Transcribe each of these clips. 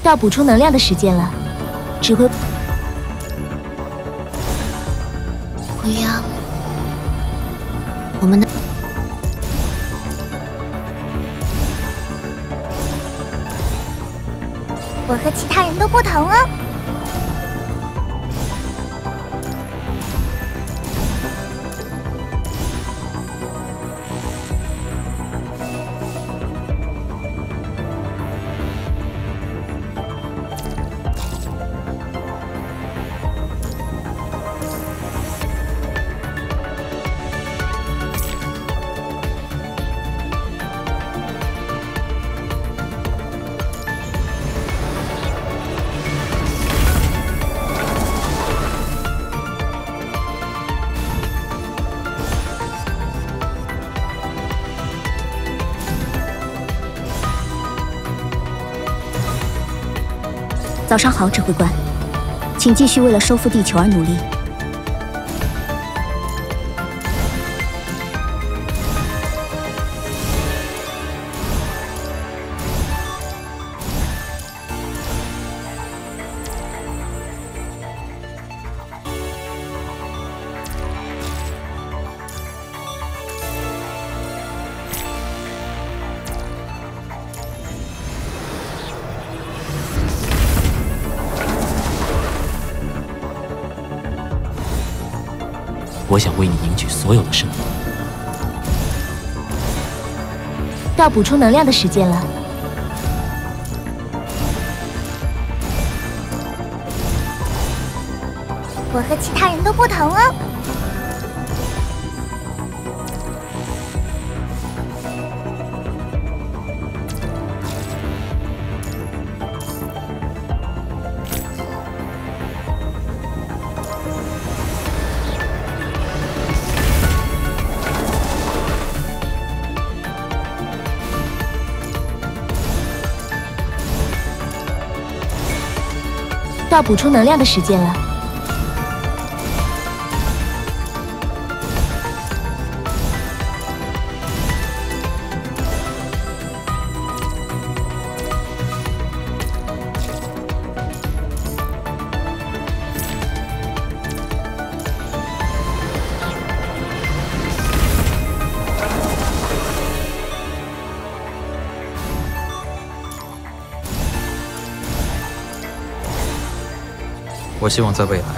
到补充能量的时间了，指挥。 不要，我们的。 我和其他人都不同哦。 早上好，指挥官，请继续为了收复地球而努力。 我想为你赢取所有的胜利。 到补充能量的时间了。 我和其他人都不同哦。 到补充能量的时间了。 我希望在未来，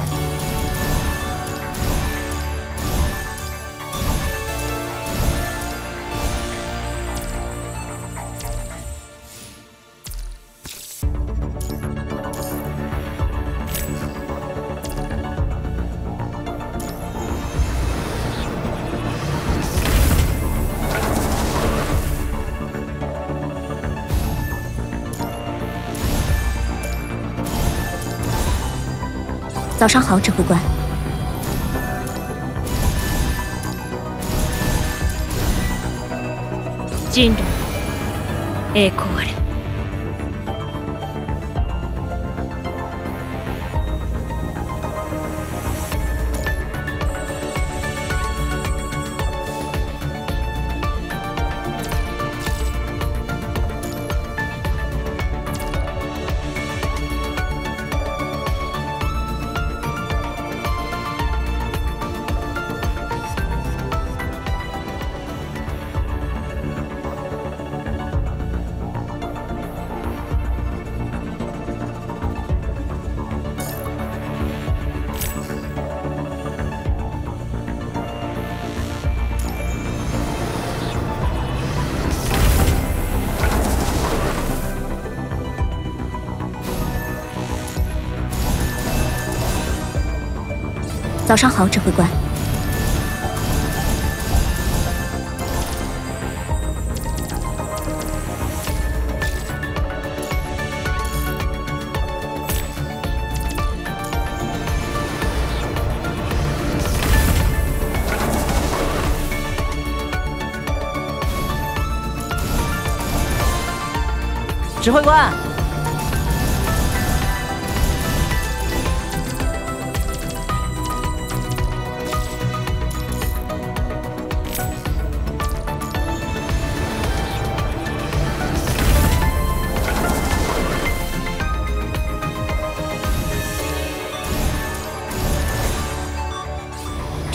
早上好，指挥官。 人類、栄光あれ。 早上好，指挥官。 指挥官。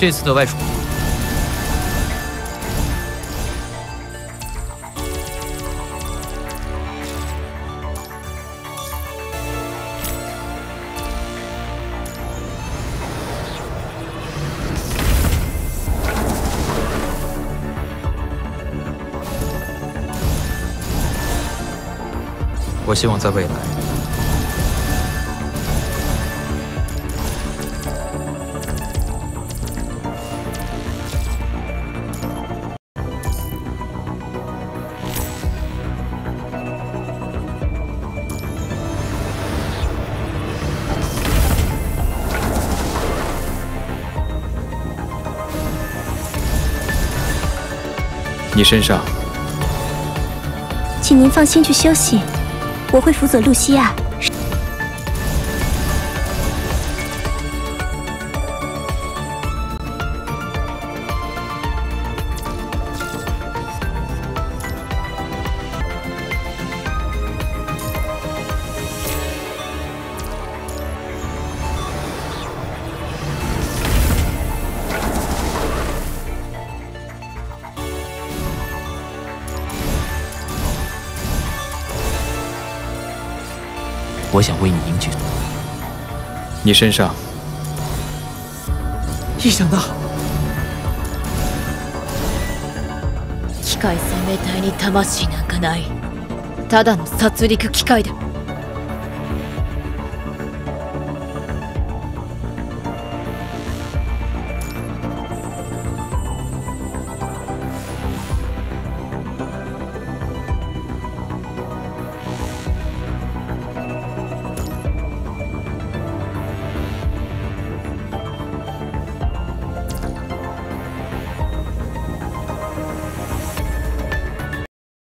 这次的外出，我希望在未来，你身上， 请您放心去休息，我会辅佐露西亚。 我想为你赢取。 你身上， 意想到。 機械生命体に魂なんかない。ただの殺戮機械だ。